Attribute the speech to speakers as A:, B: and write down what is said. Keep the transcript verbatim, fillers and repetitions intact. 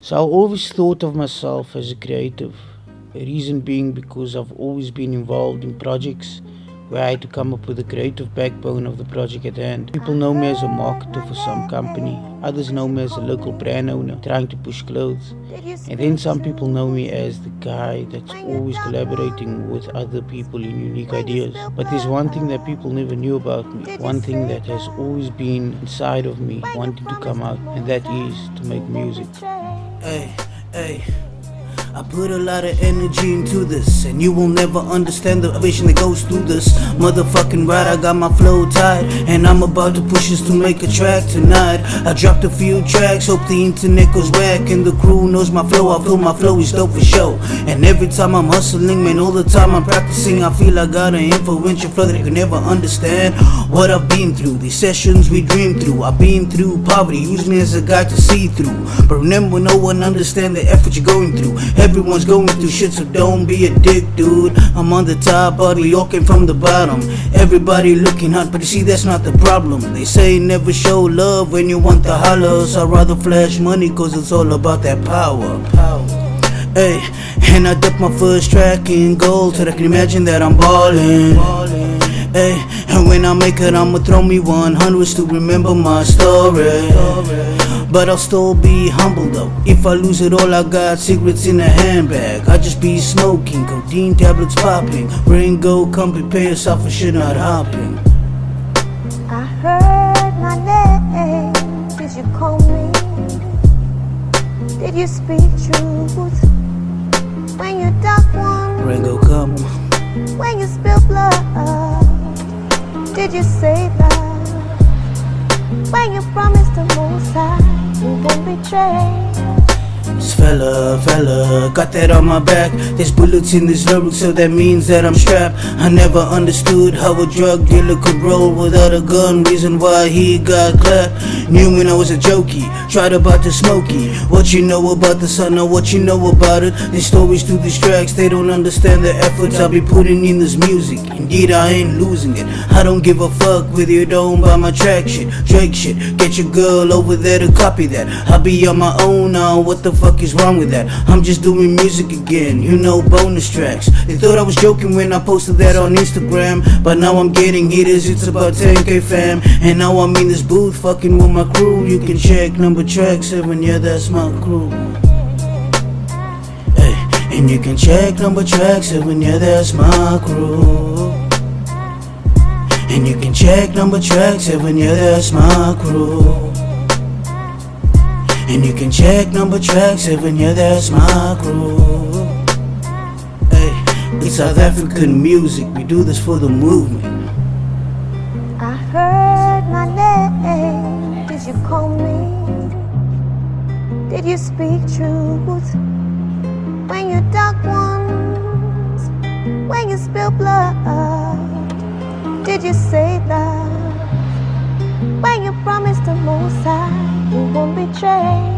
A: So I always thought of myself as a creative. A reason being because I've always been involved in projects where I had to come up with a creative backbone of the project at hand. People know me as a marketer for some company, others know me as a local brand owner trying to push clothes, and then some people know me as the guy that's always collaborating with other people in unique ideas. But there's one thing that people never knew about me, one thing that has always been inside of me wanting to come out, and that is to make music.
B: Hey, hey, I put a lot of energy into this, and you will never understand the vision that goes through this motherfucking ride. I got my flow tight, and I'm about to push this to make a track tonight. I dropped a few tracks, hope the internet goes whack, and the crew knows my flow. I feel my flow is dope for show, and every time I'm hustling, man, all the time I'm practicing, I feel I got an influential flow that I could never understand what I've been through. These sessions we dream through, I've been through poverty, use me as a guide to see through. But remember, no one understands the effort you're going through. Everyone's going through shit, so don't be a dick, dude. I'm on the top, but we all came from the bottom. Everybody looking hot, but you see that's not the problem. They say never show love when you want the hollers. I'd rather flash money, cause it's all about that power. Power. Hey, and I dumped my first track in gold, so I can imagine that I'm ballin'. Hey, and when I make it, I'ma throw me one hundreds to remember my story. But I'll still be humble though. If I lose it all, I got secrets in a handbag. I just be smoking, codeine tablets popping. Ring go, come prepare yourself for shit not hopping.
C: I heard my name, did you call me? Did you speak truth? When you dark one,
B: Ring go, come.
C: when you spill blood, did you say that? When you promised the most high, you won't betray.
B: This fella, fella, got that on my back. There's bullets in this lyric, so that means that I'm strapped. I never understood how a drug dealer could roll without a gun. Reason why he got clapped. Knew when I was a jokey, tried about the smoky. What you know about the sun, or what you know about it. These stories through these tracks, they don't understand the efforts I be putting in this music. Indeed, I ain't losing it. I don't give a fuck whether you don't buy my track shit, Drake shit. Get your girl over there to copy that. I be on my own now, what the fuck is wrong with that? I'm just doing music again, you know, bonus tracks. They thought I was joking when I posted that on Instagram, but now I'm getting hitters, it's about ten K fam. And now I'm in this booth fucking with my crew. You can check number track seven, yeah, that's my crew. Hey, and you can check number track seven, yeah, that's my crew. And you can check number track seven, yeah, that's my crew. And you can check number track seven, yeah, that's my crew. Hey, it's South African music, we do this for the movement.
C: I heard my name, did you call me? Did you speak truth? When you dark ones, when you spill blood, did you say that? When you promised the most high, you won't betray.